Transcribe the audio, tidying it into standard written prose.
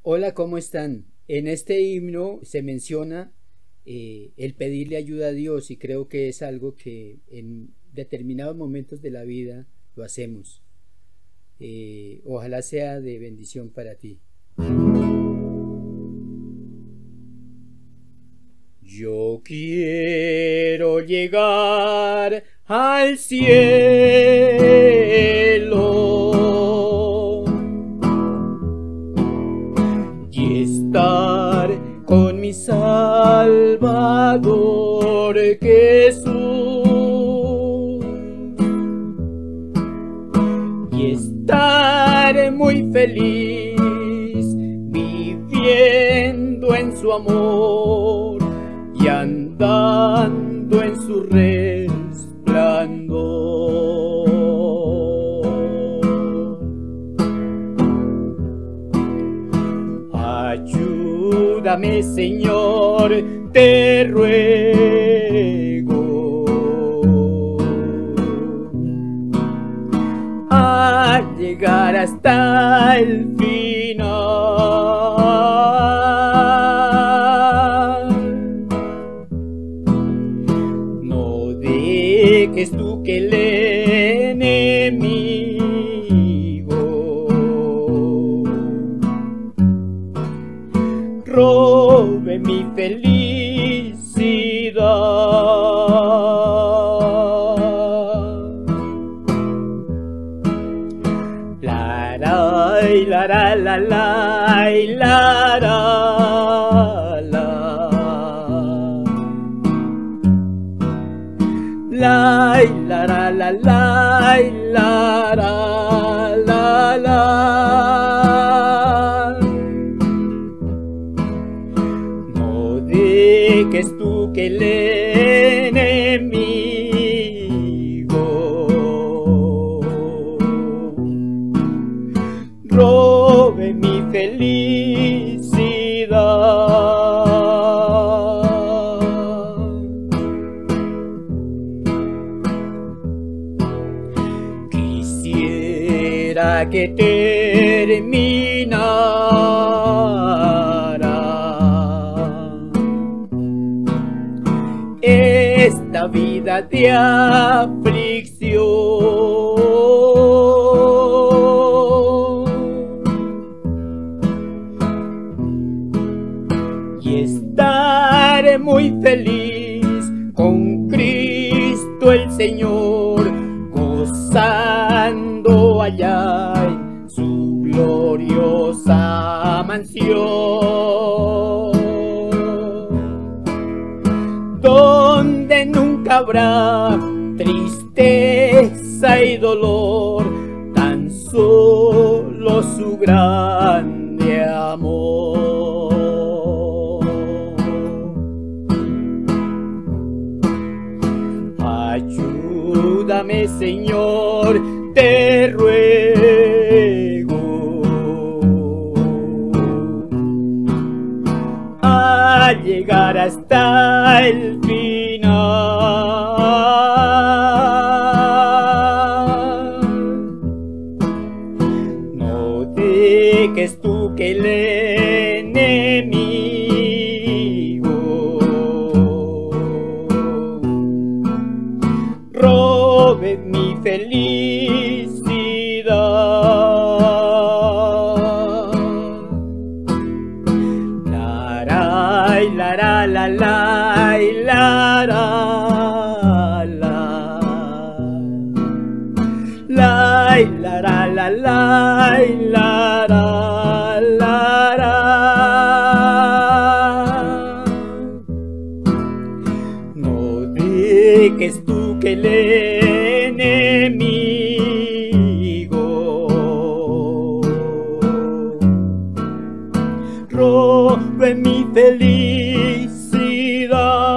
Hola, ¿cómo están? En este himno se menciona el pedirle ayuda a Dios y creo que es algo que en determinados momentos de la vida lo hacemos. Ojalá sea de bendición para ti. Yo quiero llegar al cielo y estar con mi Salvador Jesús y estar muy feliz viviendo en su amor y andando en su resplandor. Ayúdame, Señor, te ruego, a llegar hasta el final. No dejes tú que el enemigo robe mi felicidad. La la la la la la la la la la la la la la. No dejes tú que el enemigo robe mi felicidad. Quisiera que terminara esta vida de aflicción y estar muy feliz con Cristo el Señor, gozando allá en su gloriosa mansión, donde nunca habrá tristeza y dolor, tan solo su grande amor. Ayúdame, Señor, te ruego, a llegar hasta el final. No dejes tú que el enemigo robe mi felicidad. La la la la la la la la la la. No dejes tú que el enemigo robe mi felicidad.